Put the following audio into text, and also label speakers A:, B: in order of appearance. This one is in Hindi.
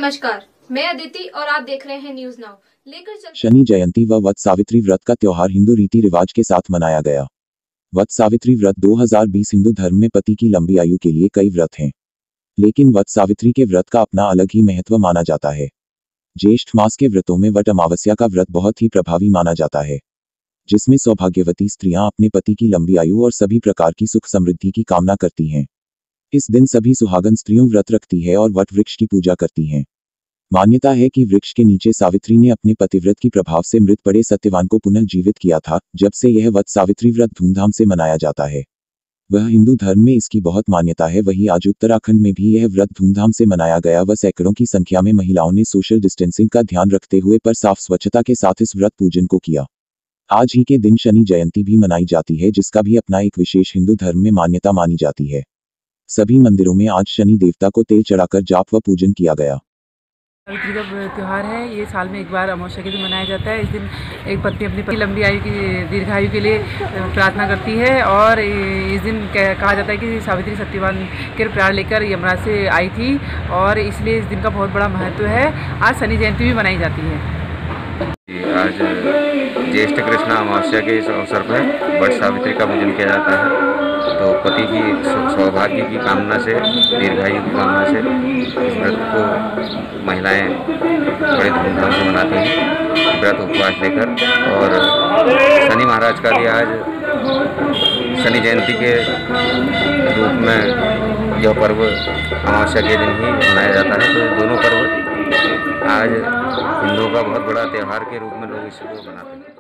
A: नमस्कार, मैं अदिति और आप देख रहे हैं न्यूज नाउ।
B: शनि जयंती व वट सावित्री व्रत का त्योहार हिंदू रीति रिवाज के साथ मनाया गया। वट सावित्री व्रत 2020 हिंदू धर्म में पति की लंबी आयु के लिए कई व्रत हैं, लेकिन वट सावित्री के व्रत का अपना अलग ही महत्व माना जाता है। ज्येष्ठ मास के व्रतों में वट अमावस्या का व्रत बहुत ही प्रभावी माना जाता है, जिसमें सौभाग्यवती स्त्रियां अपने पति की लंबी आयु और सभी प्रकार की सुख समृद्धि की कामना करती हैं। इस दिन सभी सुहागन स्त्रियों व्रत रखती है और वट वृक्ष की पूजा करती हैं। मान्यता है कि वृक्ष के नीचे सावित्री ने अपने पतिव्रत की प्रभाव से मृत पड़े सत्यवान को पुनः जीवित किया था, जब से यह वट सावित्री व्रत धूमधाम से मनाया जाता है। वह हिंदू धर्म में इसकी बहुत मान्यता है। वहीं आज उत्तराखंड में भी यह व्रत धूमधाम से मनाया गया व सैकड़ों की संख्या में महिलाओं ने सोशल डिस्टेंसिंग का ध्यान रखते हुए पर साफ स्वच्छता के साथ इस व्रत पूजन को किया। आज ही के दिन शनि जयंती भी मनाई जाती है, जिसका भी अपना एक विशेष हिंदू धर्म में मान्यता मानी जाती है। सभी मंदिरों में आज शनि देवता को तेल चढ़ाकर जाप व पूजन किया गया।
C: सावित्री का त्यौहार है। ये साल में एक बार अमावस्या के दिन मनाया जाता है। इस दिन एक पत्नी अपनी पति लंबी आयु की दीर्घायु के लिए प्रार्थना करती है और इस दिन कहा जाता है कि सावित्री सत्यवान के प्राण लेकर यमराज से आई थी और इसलिए इस दिन का बहुत बड़ा महत्व है। आज शनि जयंती भी मनाई जाती है।
D: आज ज्येष्ठ कृष्ण अमावस्या के इस अवसर पर वट सावित्री का पूजन किया जाता है। तो पति की सौभाग्य की कामना से, दीर्घायु की कामना से इस व्रत को महिलाएं बड़े धूमधाम से मनाती हैं, व्रत उपवास लेकर। और शनि महाराज का भी आज शनि जयंती के रूप में यह पर्व अमावस्या के दिन ही मनाया जाता है। तो दोनों पर्व आज हिंदुओं का बहुत बड़ा त्यौहार के रूप में लोग इसको मनाते हैं।